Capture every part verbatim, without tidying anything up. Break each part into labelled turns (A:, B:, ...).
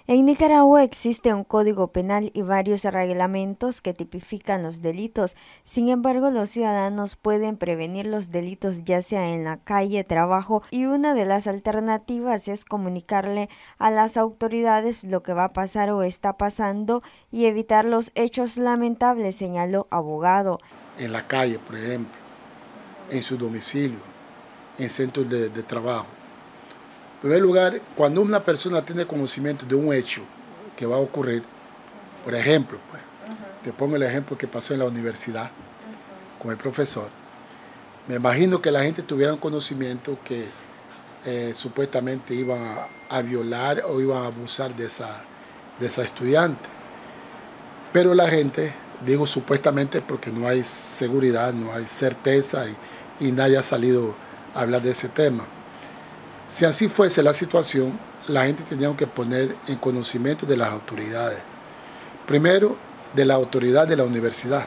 A: En Nicaragua existe un código penal y varios reglamentos que tipifican los delitos. Sin embargo, los ciudadanos pueden prevenir los delitos ya sea en la calle, trabajo, y una de las alternativas es comunicarle a las autoridades lo que va a pasar o está pasando y evitar los hechos lamentables, señaló abogado.
B: En la calle, por ejemplo, en su domicilio, en centros de, de trabajo. En primer lugar, cuando una persona tiene conocimiento de un hecho que va a ocurrir, por ejemplo, pues, uh-huh. te pongo el ejemplo que pasó en la universidad uh-huh. con el profesor, me imagino que la gente tuviera un conocimiento que eh, supuestamente iba a, a violar o iba a abusar de esa, de esa estudiante. Pero la gente, digo supuestamente porque no hay seguridad, no hay certeza y, y nadie ha salido a hablar de ese tema. Si así fuese la situación, la gente tendría que poner en conocimiento de las autoridades. Primero, de la autoridad de la universidad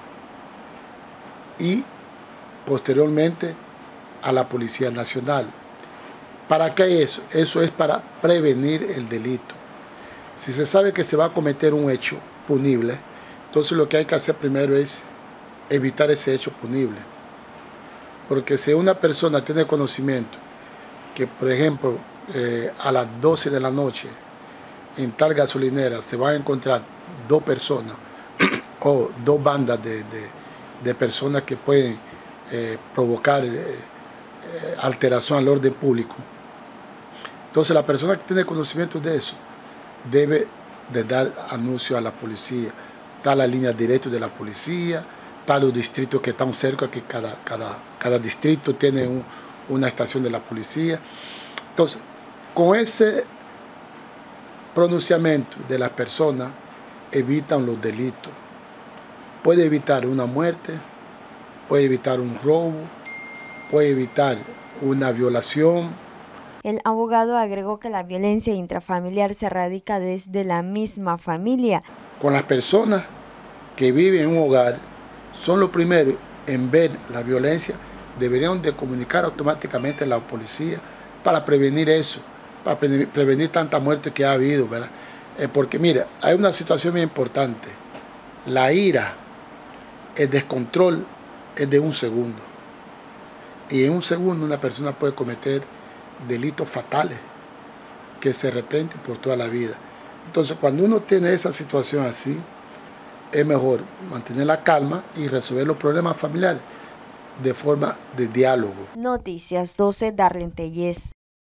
B: y posteriormente a la Policía Nacional. ¿Para qué eso? Eso es para prevenir el delito. Si se sabe que se va a cometer un hecho punible, entonces lo que hay que hacer primero es evitar ese hecho punible. Porque si una persona tiene conocimiento que, por ejemplo, eh, a las doce de la noche en tal gasolinera se van a encontrar dos personas o dos bandas de, de, de personas que pueden eh, provocar eh, eh, alteración al orden público. Entonces la persona que tiene conocimiento de eso debe de dar anuncio a la policía. Está la línea directa de la policía, está los distritos que están cerca, que cada, cada, cada distrito tiene un, una estación de la policía. Entonces, con ese pronunciamiento de las personas, evitan los delitos. Puede evitar una muerte, puede evitar un robo, puede evitar una violación.
A: El abogado agregó que la violencia intrafamiliar se radica desde la misma familia.
B: Con las personas que viven en un hogar, son los primeros en ver la violencia, deberían de comunicar automáticamente a la policía para prevenir eso, para prevenir, prevenir tanta muerte que ha habido, ¿verdad? Eh, porque mira, hay una situación muy importante. La ira, el descontrol es de un segundo. Y en un segundo una persona puede cometer delitos fatales que se repiten por toda la vida. Entonces, cuando uno tiene esa situación así, es mejor mantener la calma y resolver los problemas familiares de forma de diálogo.
A: Noticias doce, Darlene Tellez.